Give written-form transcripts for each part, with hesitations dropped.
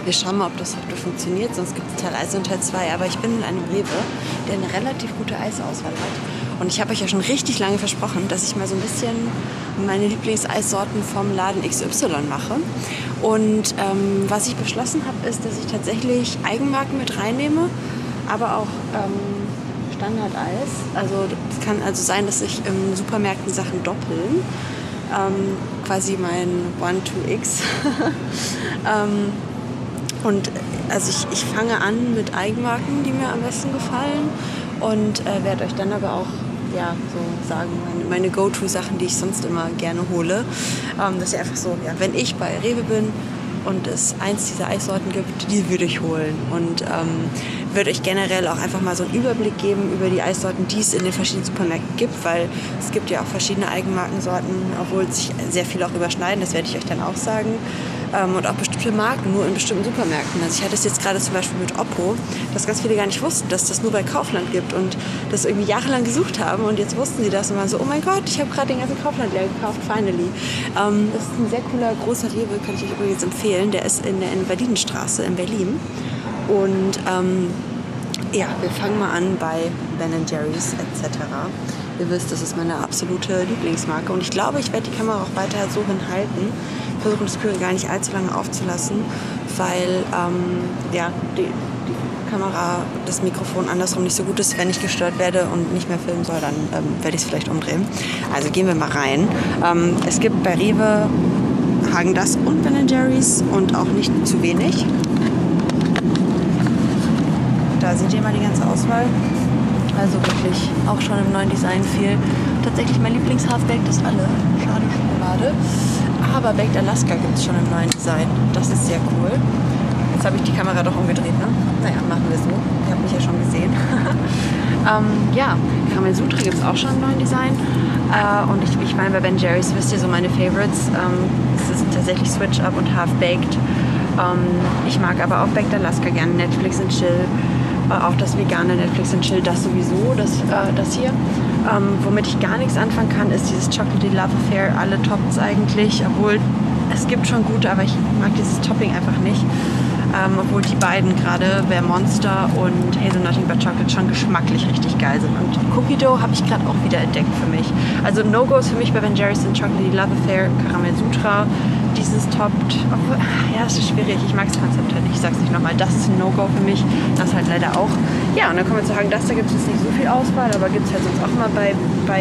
wir schauen mal, ob das heute funktioniert, sonst gibt es Teil 1 und Teil 2. Aber ich bin in einem Rewe, der eine relativ gute Eisauswahl hat. Und ich habe euch ja schon richtig lange versprochen, dass ich mal so ein bisschen meine Lieblingseissorten vom Laden XY mache. Und was ich beschlossen habe, ist, dass ich tatsächlich Eigenmarken mit reinnehme, aber auch Standardeis. Also es kann also sein, dass sich in Supermärkten Sachen doppeln. Quasi mein 1-2x. Und also ich fange an mit Eigenmarken, die mir am besten gefallen, und werde euch dann aber auch so sagen, meine Go-To-Sachen, die ich sonst immer gerne hole. Dass ihr einfach so, wenn ich bei Rewe bin und es eins dieser Eissorten gibt, die würde ich holen. Und würde euch generell auch einfach mal so einen Überblick geben über die Eissorten, die es in den verschiedenen Supermärkten gibt, weil es gibt ja auch verschiedene Eigenmarkensorten, obwohl sich sehr viel auch überschneiden, das werde ich euch dann auch sagen. Und auch bestimmte Marken nur in bestimmten Supermärkten. Also ich hatte es jetzt gerade zum Beispiel mit Oppo, dass ganz viele gar nicht wussten, dass das nur bei Kaufland gibt und das irgendwie jahrelang gesucht haben, und jetzt wussten sie das und waren so, oh mein Gott, ich habe gerade den ganzen Kaufland leer gekauft, finally. Das ist ein sehr cooler, großer Rewe, kann ich euch übrigens empfehlen. Der ist in der Invalidenstraße in Berlin. Und wir fangen mal an bei Ben & Jerry's etc. Ihr wisst, das ist meine absolute Lieblingsmarke, und ich glaube, ich werde die Kamera auch weiter so hinhalten. Versuchen, das Kühl gar nicht allzu lange aufzulassen, weil die Kamera, das Mikrofon andersrum nicht so gut ist. Wenn ich gestört werde und nicht mehr filmen soll, dann werde ich es vielleicht umdrehen. Also gehen wir mal rein. Es gibt bei Rewe Häagen-Dazs und Ben & Jerry's und auch nicht zu wenig. Da seht ihr mal die ganze Auswahl. Also wirklich auch schon im neuen Design viel. Tatsächlich mein Lieblings-Half-Baked ist alle. Schade Schokolade. Aber Baked Alaska gibt es schon im neuen Design. Das ist sehr cool. Jetzt habe ich die Kamera doch umgedreht, ne? Naja, machen wir so. Ihr habt mich ja schon gesehen. Caramel Sutra gibt es auch schon im neuen Design. Und ich meine, bei Ben Jerry's wisst ihr so meine Favorites. Es ist tatsächlich Switch Up und Half-Baked. Ich mag aber auch Baked Alaska gerne. Netflix and Chill. Auch das vegane Netflix and Chill, das sowieso, das hier. Womit ich gar nichts anfangen kann, ist dieses Chocolatey Love Affair. Alle toppen es eigentlich, obwohl es gibt schon gute, aber ich mag dieses Topping einfach nicht. Obwohl die beiden gerade, Bear Monster und Hazelnut But Chocolate, schon geschmacklich richtig geil sind. Und Cookie Dough habe ich gerade auch wieder entdeckt für mich. Also No-Gos für mich bei Ben Jerry's sind Chocolatey Love Affair, Caramel Sutra. Dieses toppt, es ist schwierig, ich mag das Konzept halt nicht, ich sag's nicht nochmal, das ist ein No-Go für mich, das halt leider auch. Ja, und dann kommen wir zu Häagen-Dazs, da gibt es nicht so viel Auswahl, aber gibt es halt sonst auch mal bei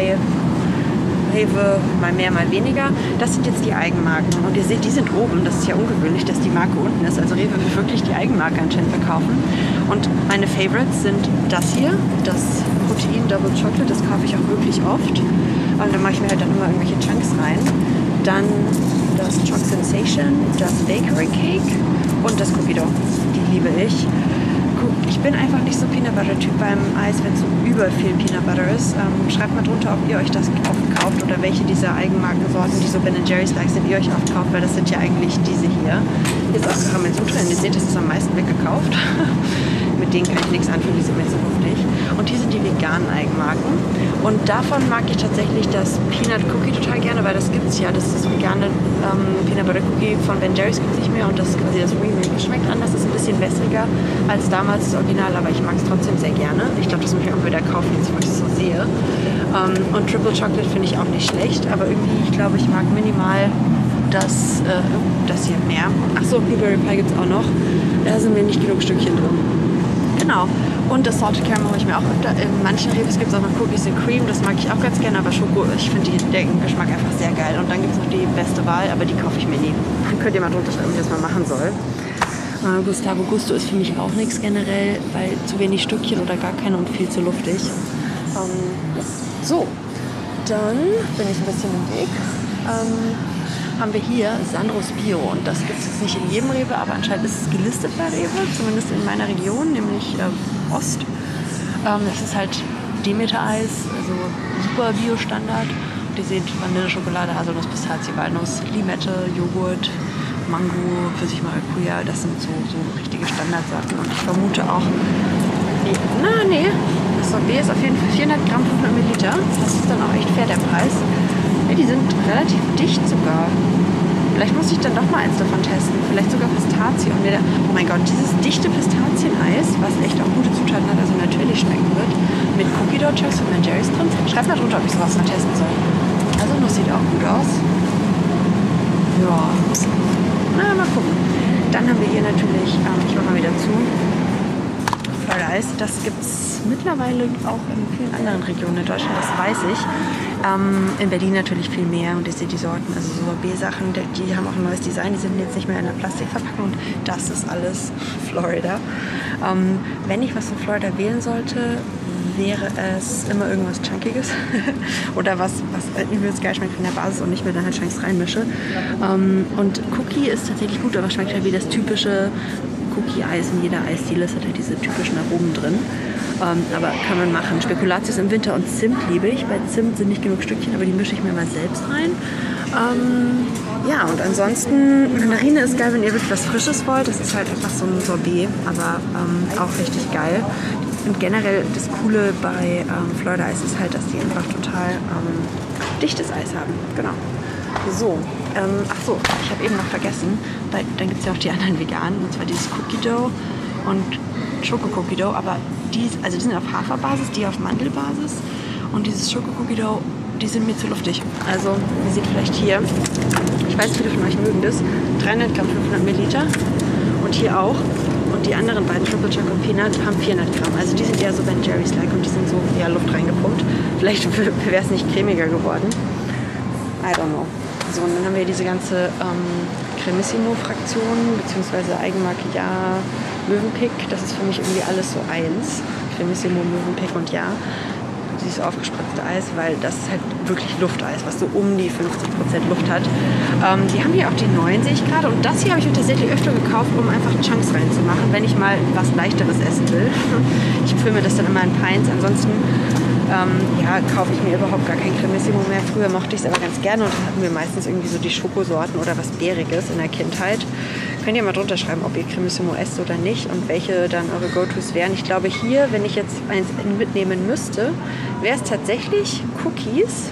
Rewe mal mehr, mal weniger. Das sind jetzt die Eigenmarken, und ihr seht, die sind oben, das ist ja ungewöhnlich, dass die Marke unten ist, also Rewe will wirklich die Eigenmarke anscheinend verkaufen. Und meine Favorites sind das hier, das Protein Double Chocolate, das kaufe ich auch wirklich oft, und dann mache ich mir halt dann immer irgendwelche Chunks rein. Dann das Choc Sensation, das Bakery Cake und das Cookie Dough. Die liebe ich. Ich bin einfach nicht so Peanut Butter Typ beim Eis, wenn es so über viel Peanut Butter ist. Schreibt mal drunter, ob ihr euch das oft kauft oder welche dieser Eigenmarkensorten, die so Ben & Jerry's like sind, ihr euch oft kauft, weil das sind ja eigentlich diese hier. Hier ist auch Caramel Sutra, und ihr seht, das ist am meisten weggekauft. Mit denen kann ich nichts anfangen, die sind mir so luftig. Und hier sind die veganen Eigenmarken. Und davon mag ich tatsächlich das Peanut Cookie total gerne, weil das gibt es ja. Das ist das vegane Peanut Butter Cookie von Ben Jerry's gibt es nicht mehr, und das ist quasi das Remake. Schmeckt anders, ist ein bisschen wässriger als damals das Original, aber ich mag es trotzdem sehr gerne. Ich glaube, das muss ich auch wieder kaufen, jetzt wo ich es so sehe. Und Triple Chocolate finde ich auch nicht schlecht, aber irgendwie, ich glaube, ich mag minimal das hier mehr. Achso, Blueberry Pie gibt es auch noch. Da sind mir nicht genug Stückchen drin. Genau. Und das Salted Caramel hole ich mir auch öfter. In manchen Reviews gibt es auch noch Cookies and Cream. Das mag ich auch ganz gerne, aber Schoko, ich finde den Geschmack einfach sehr geil. Und dann gibt es noch die beste Wahl, aber die kaufe ich mir nie. Dann könnt ihr mal drunter schreiben, wie das mal machen soll. Gustavo Gusto ist für mich auch nichts generell, weil zu wenig Stückchen oder gar keine und viel zu luftig. So, dann bin ich ein bisschen im Weg. Haben wir hier Sandros Bio, und das gibt es jetzt nicht in jedem Rewe, aber anscheinend ist es gelistet bei Rewe, zumindest in meiner Region, nämlich Ost. Das ist halt Demeter-Eis, also super Bio-Standard. Und ihr seht Vanille, Schokolade, Haselnuss, Pistazie, Walnuss, Limette, Joghurt, Mango, Pfirsich, Maracuja, das sind so richtige Standardsachen. Und ich vermute auch, das B ist auf jeden Fall 400 Gramm 500 Milliliter. Das ist dann auch echt fair, der Preis. Ja, die sind relativ dicht sogar. Vielleicht muss ich dann doch mal eins davon testen. Vielleicht sogar Pistazie. Und oh mein Gott, dieses dichte Pistazieneis, was echt auch gute Zutaten hat, also natürlich schmecken wird, mit Cookie Dough Chunks von Ben Jerry's drin. Schreibt mal drunter, ob ich sowas mal testen soll. Also, das sieht auch gut aus. Ja. Na, mal gucken. Dann haben wir hier natürlich, ich mache mal wieder zu, Florida Ice. Das gibt es mittlerweile auch in vielen anderen Regionen in Deutschland, das weiß ich. In Berlin natürlich viel mehr und ihr seht die Sorten, also so B-Sachen, die haben auch ein neues Design, die sind jetzt nicht mehr in der Plastikverpackung und das ist alles Florida. Wenn ich was von Florida wählen sollte, wäre es immer irgendwas Chunkiges oder was übelst geil schmeckt von der Basis und nicht mehr dann halt Chunks reinmische. Und Cookie ist tatsächlich gut, aber schmeckt halt wie das typische Cookie-Eis in jeder Eisdiele. Es hat halt diese typischen Aromen drin. Aber kann man machen. Spekulatius im Winter und Zimt liebe ich. Bei Zimt sind nicht genug Stückchen, aber die mische ich mir mal selbst rein. Ja, und ansonsten, Mandarine ist geil, wenn ihr wirklich was Frisches wollt. Das ist halt einfach so ein Sorbet, aber auch richtig geil. Und generell das Coole bei Florida Eis ist halt, dass die einfach total dichtes Eis haben. Genau. So, ach so, ich habe eben noch vergessen, weil dann gibt es ja auch die anderen veganen, und zwar dieses Cookie Dough und Schoko Cookie Dough, aber die sind auf Haferbasis, die auf Mandelbasis und dieses Schoko Cookie Dough, die sind mir zu luftig. Also, ihr seht vielleicht hier, ich weiß, viele von euch mögen das, 300 Gramm, 500 Milliliter und hier auch. Und die anderen beiden, Triple Choc und Peanut, haben 400 Gramm. Also die sind eher so Ben Jerry's-like und die sind so eher Luft reingepumpt. Vielleicht wäre es nicht cremiger geworden. I don't know. So, und dann haben wir diese ganze Cremissimo-Fraktion, beziehungsweise Eigenmarke Ja, Mövenpick. Das ist für mich irgendwie alles so eins. Cremissimo, Mövenpick und Ja. Dieses aufgespritzte Eis, weil das ist halt wirklich Lufteis, was so um die 50% Luft hat. Die haben hier auch die neuen, sehe ich gerade. Und das hier habe ich mir tatsächlich öfter gekauft, um einfach Chunks reinzumachen, wenn ich mal was Leichteres essen will. Ich fülle mir das dann immer in Pints. Ansonsten kaufe ich mir überhaupt gar kein Cremissimo mehr. Früher mochte ich es aber ganz gerne und dann hatten wir meistens irgendwie so die Schokosorten oder was Bäriges in der Kindheit. Könnt ihr mal drunter schreiben, ob ihr Cremissimo esst oder nicht und welche dann eure Go-Tos wären. Ich glaube hier, wenn ich jetzt eins mitnehmen müsste, wäre es tatsächlich Cookies.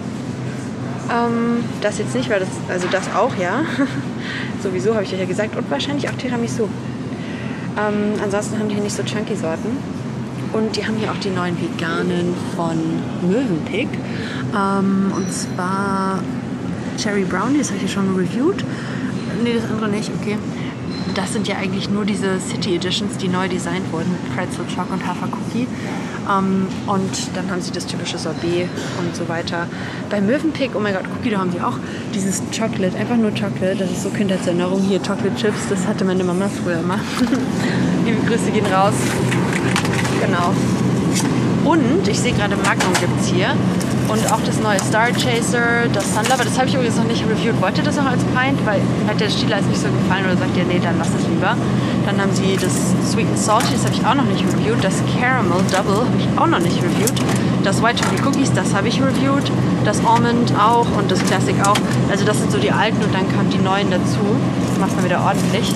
Das jetzt nicht, weil das auch, ja. Sowieso habe ich euch ja gesagt. Und wahrscheinlich auch Tiramisu. Ansonsten haben die hier nicht so chunky Sorten. Und die haben hier auch die neuen veganen von Mövenpick. Und zwar Cherry Brownie, das habe ich hier schon reviewed. Nee, das andere nicht, okay. Das sind ja eigentlich nur diese City Editions, die neu designt wurden mit Pretzel, Choc und Hafer-Cookie. Und dann haben sie das typische Sorbet und so weiter. Bei Mövenpick, oh mein Gott, Cookie, da haben sie auch dieses Chocolate, einfach nur Chocolate. Das ist so Kindheitserinnerung. Hier, Chocolate Chips, das hatte meine Mama früher immer. Liebe Grüße gehen raus. Genau. Und ich sehe gerade Magnum gibt es hier. Und auch das neue Star Chaser, das Sunlover, das habe ich übrigens noch nicht reviewed. Wollt ihr das noch als Pint? Weil hat der Stiel nicht so gefallen oder sagt ihr, nee, dann lasst es lieber. Dann haben sie das Sweet and Salty, das habe ich auch noch nicht reviewed. Das Caramel Double habe ich auch noch nicht reviewed. Das White Chocolate Cookies, das habe ich reviewed. Das Almond auch und das Classic auch. Also das sind so die alten und dann kamen die neuen dazu. Das macht man wieder ordentlich.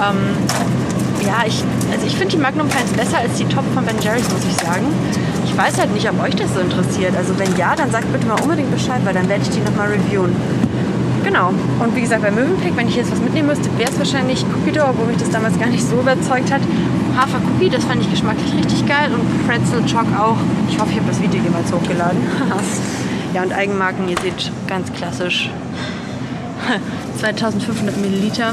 Ich finde die Magnum Pints besser als die Top von Ben Jerry's, muss ich sagen. Ich weiß halt nicht, ob euch das so interessiert. Also wenn ja, dann sagt bitte mal unbedingt Bescheid, weil dann werde ich die nochmal reviewen. Genau. Und wie gesagt, bei Mövenpick, wenn ich jetzt was mitnehmen müsste, wäre es wahrscheinlich Cookie Dough, obwohl mich das damals gar nicht so überzeugt hat. Hafer Cookie, das fand ich geschmacklich richtig geil. Und Pretzel Choc auch. Ich hoffe, ich habe das Video jemals hochgeladen. Ja, und Eigenmarken, ihr seht, ganz klassisch. 2500 Milliliter.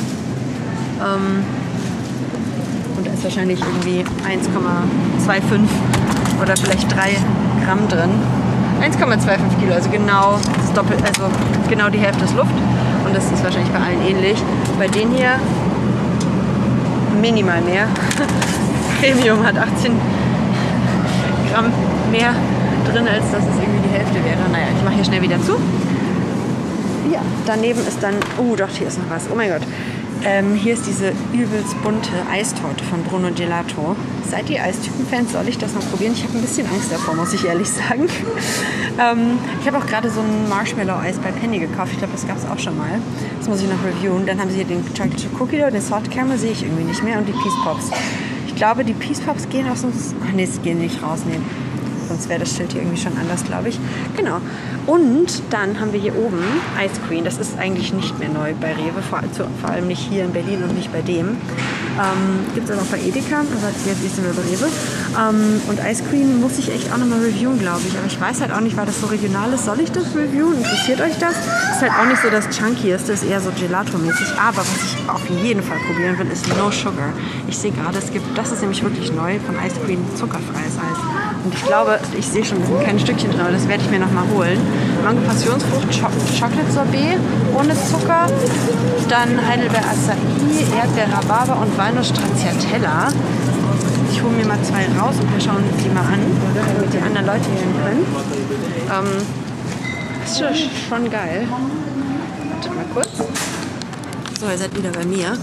Und da ist wahrscheinlich irgendwie 1,25 oder vielleicht 3 Gramm drin. 1,25 Kilo, also genau das Doppel, also genau die Hälfte ist Luft. Und das ist wahrscheinlich bei allen ähnlich. Bei denen hier minimal mehr. Premium hat 18 Gramm mehr drin, als dass es irgendwie die Hälfte wäre. Naja, ich mache hier schnell wieder zu. Ja, daneben ist dann, doch, hier ist noch was. Oh mein Gott. Hier ist diese übelst bunte Eistorte von Bruno Gelato. Seid ihr Eistypen-Fans? Soll ich das mal probieren? Ich habe ein bisschen Angst davor, muss ich ehrlich sagen. Ich habe auch gerade so ein Marshmallow-Eis bei Penny gekauft. Ich glaube, das gab es auch schon mal. Das muss ich noch reviewen. Dann haben sie hier den Chocolate Cookie Dough, den Salt Caramel sehe ich irgendwie nicht mehr und die Peace Pops. Ich glaube, die Peace Pops gehen aus uns... Ach nee, es gehen nicht raus. Nee. sonst wäre das Schild hier irgendwie schon anders, glaube ich. Genau. Und dann haben wir hier oben Ice Queen. Das ist eigentlich nicht mehr neu bei Rewe, vor allem nicht hier in Berlin und nicht bei dem. Gibt es aber auch bei Edeka, also jetzt ist es nur bei Rewe. Und Ice Queen muss ich echt auch nochmal reviewen, glaube ich. Aber ich weiß halt auch nicht, weil das so regional ist. Soll ich das reviewen? Interessiert euch das? Ist halt auch nicht so das Chunkieste, ist eher so Gelato-mäßig. Aber was ich auf jeden Fall probieren will, ist No Sugar. Ich sehe gerade, das ist nämlich wirklich neu, von Ice Queen zuckerfreies Eis. Und ich glaube, ich sehe schon, da sind keine Stückchen drin, aber das werde ich mir nochmal holen. Mango Passionsfrucht, Chocolate Sorbet ohne Zucker, dann Heidelbeer Acai, Erdbeer Rhabarber und Walnuss Stracciatella. Ich hole mir mal 2 raus und wir schauen uns die mal an, damit die anderen Leute hören können. Das ist schon geil. Wartet mal kurz. So, ihr seid wieder bei mir.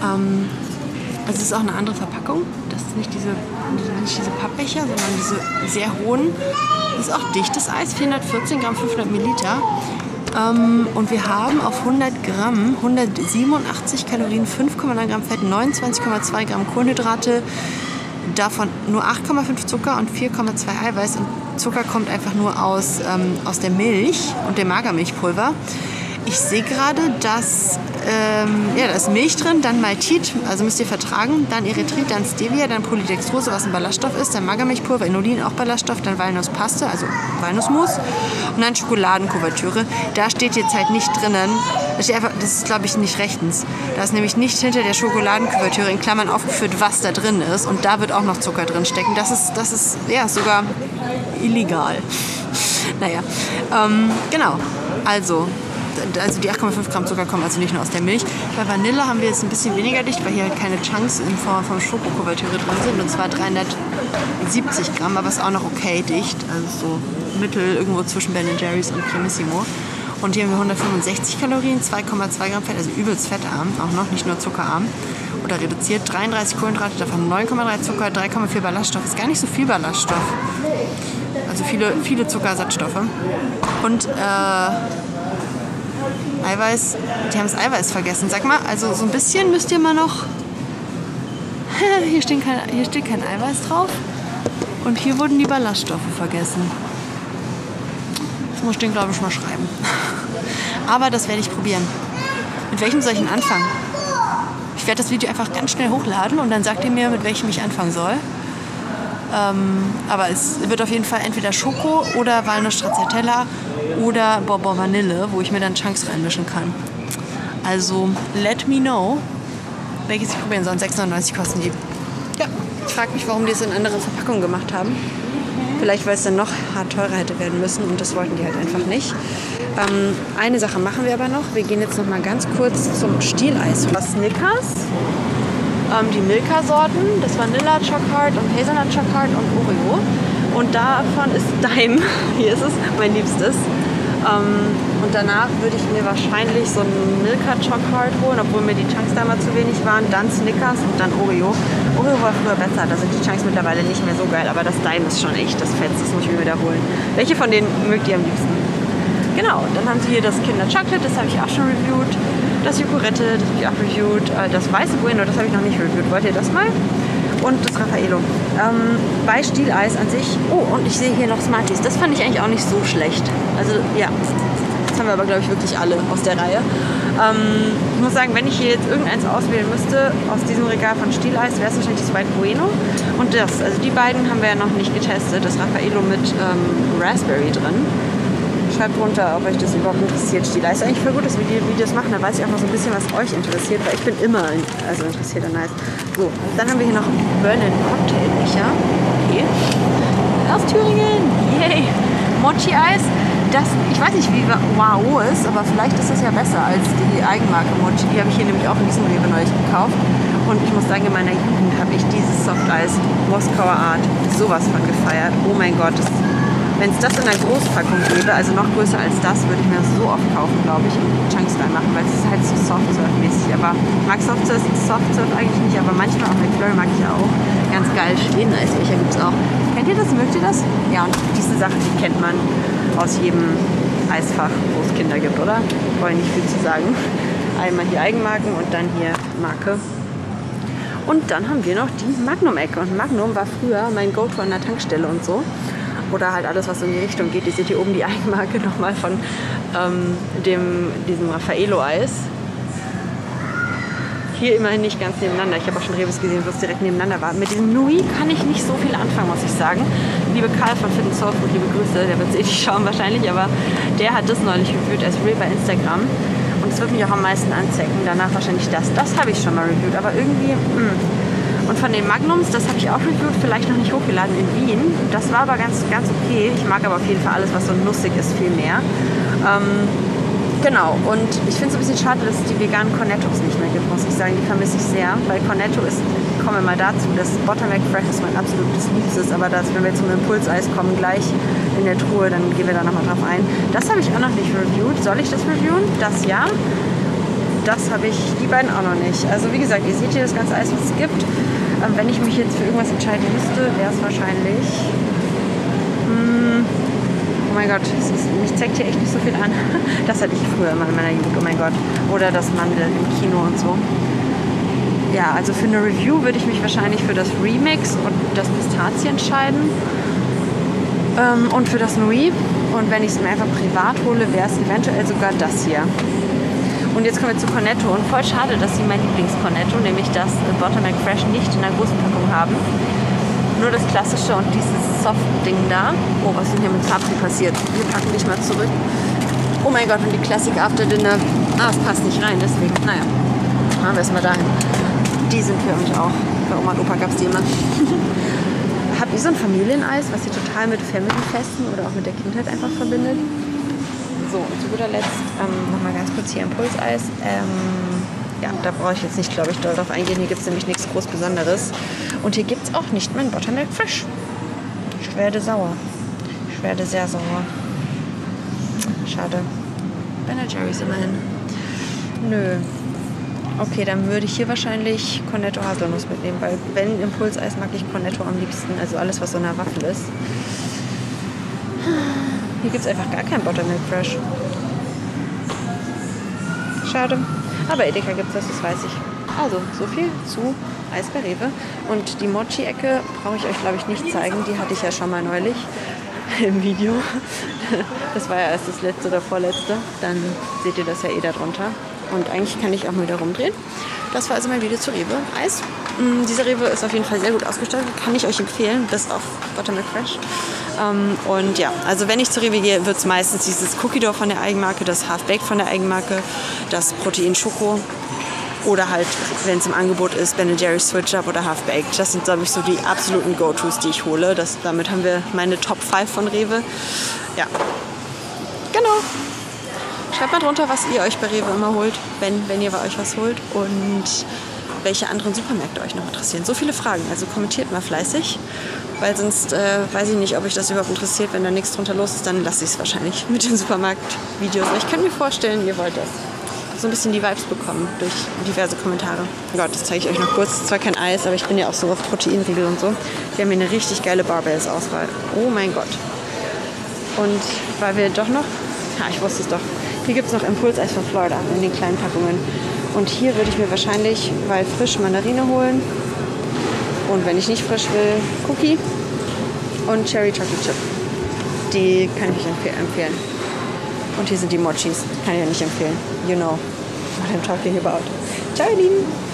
Also es ist auch eine andere Verpackung. Das ist nicht diese Pappbecher, sondern diese sehr hohen. Das ist auch dichtes Eis, 414 Gramm, 500 Milliliter. Und wir haben auf 100 Gramm 187 Kalorien, 5,9 Gramm Fett, 29,2 Gramm Kohlenhydrate, davon nur 8,5 Zucker und 4,2 Eiweiß. Und Zucker kommt einfach nur aus der Milch und dem Magermilchpulver. Ich sehe gerade, dass da ist Milch drin, dann Maltit, also müsst ihr vertragen, dann Erythrit, dann Stevia, dann Polydextrose, was ein Ballaststoff ist, dann Magermilchpulver, Inulin, auch Ballaststoff, dann Walnusspaste, also Walnussmus und dann Schokoladenkuvertüre. Da steht jetzt halt nicht drinnen, das ist glaube ich nicht rechtens, da ist nämlich nicht hinter der Schokoladenkuvertüre in Klammern aufgeführt, was da drin ist und da wird auch noch Zucker drin stecken. Das ist ja sogar illegal. Naja, genau, also die 8,5 Gramm Zucker kommen also nicht nur aus der Milch. Bei Vanille haben wir jetzt ein bisschen weniger dicht, weil hier halt keine Chunks in Form von Schokokuvertüre drin sind. Und zwar 370 Gramm, aber ist auch noch okay dicht. Also so mittel irgendwo zwischen Ben & Jerry's und Cremissimo. Und hier haben wir 165 Kalorien, 2,2 Gramm Fett, also übelst fettarm, auch noch, nicht nur zuckerarm. Oder reduziert, 33 Kohlenhydrate, davon 9,3 Zucker, 3,4 Ballaststoff. Ist gar nicht so viel Ballaststoff. Also viele Zuckerersatzstoffe. Und Eiweiß, die haben das Eiweiß vergessen. Sag mal, also so ein bisschen müsst ihr mal noch... hier steht kein Eiweiß drauf. Und hier wurden die Ballaststoffe vergessen. Das muss ich den, glaube ich, mal schreiben. Aber das werde ich probieren. Mit welchem soll ich denn anfangen? Ich werde das Video einfach ganz schnell hochladen und dann sagt ihr mir, mit welchem ich anfangen soll. Aber es wird auf jeden Fall entweder Schoko oder Walnuss Stracciatella oder Bourbon Vanille, wo ich mir dann Chunks reinmischen kann. Also, let me know, welches ich probieren soll. 6,99 kosten die. Ja, ich frage mich, warum die es in anderen Verpackungen gemacht haben. Vielleicht, weil es dann noch hart teurer hätte werden müssen und das wollten die halt einfach nicht. Eine Sache machen wir aber noch. Wir gehen jetzt noch mal ganz kurz zum Stieleis. Was Snickers, die Milka-Sorten, das Vanilla Chocolate und Hazelnut Chocolate und Oreo. Und davon ist Daim, hier ist es, mein Liebstes. Und danach würde ich mir wahrscheinlich so einen Milka Chocolate holen, obwohl mir die Chunks damals zu wenig waren. Dann Snickers und dann Oreo. Oreo war früher besser, da sind die Chunks mittlerweile nicht mehr so geil. Aber das Daim ist schon echt das Fetz, das muss ich mir wiederholen. Welche von denen mögt ihr am liebsten? Genau, dann haben sie hier das Kinder Chocolate, das habe ich auch schon reviewed. Das Joghurette, das habe ich auch reviewed. Das weiße Bueno, das habe ich noch nicht reviewed. Wollt ihr das mal? Und das Raffaello. Bei Stieleis an sich. Oh, und ich sehe hier noch Smarties. Das fand ich eigentlich auch nicht so schlecht. Also, ja. Das haben wir aber, glaube ich, wirklich alle aus der Reihe. Ich muss sagen, wenn ich hier jetzt irgendeins auswählen müsste, aus diesem Regal von Stieleis, wäre es wahrscheinlich das White Bueno. Und das. Also, die beiden haben wir ja noch nicht getestet. Das Raffaello mit Raspberry drin. Schreibt runter, ob euch das überhaupt interessiert. Stieleis ist eigentlich voll gut, dass wir die Videos machen. Da weiß ich auch noch so ein bisschen, was euch interessiert, weil ich bin immer interessiert an Eis. So, dann haben wir hier noch Berlin Cocktailbecher. Okay. Aus Thüringen. Yay. Mochi-Eis. Ich weiß nicht, wie wow ist, aber vielleicht ist das ja besser als die Eigenmarke Mochi. Die habe ich hier nämlich auch in diesem Rewe neulich gekauft. Und ich muss sagen, in meiner Jugend habe ich dieses Softeis Moskauer Art sowas von gefeiert. Oh mein Gott, wenn es das in einer Großpackung gäbe, also noch größer als das, würde ich mir das so oft kaufen, glaube ich, und Chunks reinmachen, weil es ist halt so Soft-Serve-mäßig. Aber ich mag Soft-Serve eigentlich nicht, aber manchmal auch McFlurry mag ich auch. Ganz geil, Schweden-Eisbecher gibt es auch. Kennt ihr das? Mögt ihr das? Ja, und diese Sachen, die kennt man aus jedem Eisfach, wo es Kinder gibt, oder? Brauche ich nicht viel zu sagen. Einmal hier Eigenmarken und dann hier Marke. Und dann haben wir noch die Magnum-Ecke. Und Magnum war früher mein Go-To an der Tankstelle und so. oder halt alles, was so in die Richtung geht. Ihr seht hier oben die Eigenmarke nochmal von diesem Raffaello-Eis. Hier immerhin nicht ganz nebeneinander. Ich habe auch schon Reves gesehen, wo es direkt nebeneinander war. Mit diesem Nui kann ich nicht so viel anfangen, muss ich sagen. Liebe Karl von Fit & Soul, liebe Grüße, der wird es eh nicht schauen wahrscheinlich, aber der hat das neulich reviewt als Reel bei Instagram. Und es wird mich auch am meisten anzecken. Danach wahrscheinlich das. Das habe ich schon mal reviewt, aber irgendwie... Und von den Magnums, das habe ich auch reviewt, vielleicht noch nicht hochgeladen in Wien. Das war aber ganz okay. Ich mag aber auf jeden Fall alles, was so nussig ist, viel mehr. Genau, und ich finde es ein bisschen schade, dass es die veganen Cornettos nicht mehr gibt, muss ich sagen. Die vermisse ich sehr, weil Cornetto ist, kommen wir mal dazu, das Buttermilk Fresh ist mein absolutes Liebstes, aber wenn wir zum Impulseis kommen, gleich in der Truhe, dann gehen wir da nochmal drauf ein. Das habe ich auch noch nicht reviewed. Soll ich das reviewen? Das ja. Das habe ich, die beiden auch noch nicht. Also wie gesagt, ihr seht hier das ganze Eis, was es gibt. Wenn ich mich jetzt für irgendwas entscheiden müsste, wäre es wahrscheinlich... Oh mein Gott, mich zeigt hier echt nicht so viel an. Das hatte ich früher immer in meiner Jugend, oh mein Gott. Oder das Mandel im Kino und so. Ja, also für eine Review würde ich mich wahrscheinlich für das Remix und das Pistazie entscheiden. Und für das Nui. Und wenn ich es mir einfach privat hole, wäre es eventuell sogar das hier. Und jetzt kommen wir zu Cornetto. Und voll schade, dass sie mein Lieblings-Cornetto, nämlich das Buttermilk Fresh, nicht in einer großen Packung haben. Nur das klassische und dieses Soft-Ding da. Oh, was ist denn hier mit Zapri passiert? Wir packen dich mal zurück. Oh mein Gott, und die Classic After Dinner. Es passt nicht rein, deswegen. Naja, machen wir es mal dahin. Die sind für mich auch. Bei Oma und Opa gab es die immer. Habt ihr so ein Familieneis, was ihr total mit Family-Festen oder auch mit der Kindheit einfach verbindet? So, und zu guter Letzt nochmal ganz kurz hier Impulseis. Ja, da brauche ich jetzt nicht, glaube ich, doll drauf eingehen. Hier gibt es nämlich nichts groß Besonderes. Und hier gibt es auch nicht mein Buttermilk Fresh. Ich werde sauer. Ich werde sehr sauer. Schade. Ben & Jerry's immerhin. Nö. Okay, dann würde ich hier wahrscheinlich Cornetto Haselnuss mitnehmen, weil wenn Impulseis mag ich Cornetto am liebsten. Also alles, was so eine Waffel ist. Hier gibt es einfach gar kein Buttermilk Fresh. Schade. Aber Edeka gibt es das weiß ich. Also, so viel zu Eis bei Rewe. Und die Mochi-Ecke brauche ich euch, glaube ich, nicht zeigen. Die hatte ich ja schon mal neulich im Video. Das war ja erst das letzte oder vorletzte. Dann seht ihr das ja eh da drunter. Und eigentlich kann ich auch mal wieder rumdrehen. Das war also mein Video zu Rewe Eis. Dieser Rewe ist auf jeden Fall sehr gut ausgestattet. Kann ich euch empfehlen, bis auf Buttermilk Fresh. Und ja, also wenn ich zu Rewe gehe, wird es meistens dieses Cookie Dough von der Eigenmarke, das Half Baked von der Eigenmarke, das Protein Schoko oder halt, wenn es im Angebot ist, Ben & Jerry's Switch Up oder Half Baked. Das sind, glaube ich, so die absoluten Go-Tos, die ich hole. Damit haben wir meine Top 5 von Rewe. Ja, genau. Schreibt mal drunter, was ihr euch bei Rewe immer holt, wenn ihr bei euch was holt und welche anderen Supermärkte euch noch interessieren. So viele Fragen, also kommentiert mal fleißig, weil sonst weiß ich nicht, ob euch das überhaupt interessiert. Wenn da nichts drunter los ist, dann lasse ich es wahrscheinlich mit den Supermarktvideos. Aber ich kann mir vorstellen, ihr wollt das. So ein bisschen die Vibes bekommen durch diverse Kommentare. Oh Gott, das zeige ich euch noch kurz. Es ist zwar kein Eis, aber ich bin ja auch so auf Proteinriegel und so. Die haben hier eine richtig geile Barbells-Auswahl. Oh mein Gott. Und weil wir doch noch... ich wusste es doch. Hier gibt es noch Impulseis von Florida in den kleinen Packungen. Und hier würde ich mir wahrscheinlich, weil frisch Mandarine holen. Und wenn ich nicht frisch will, Cookie und Cherry Chocolate Chip. Die kann ich euch empfehlen. Und hier sind die Mochis. Kann ich ja nicht empfehlen. You know what I'm talking about. Ciao, ihr Lieben.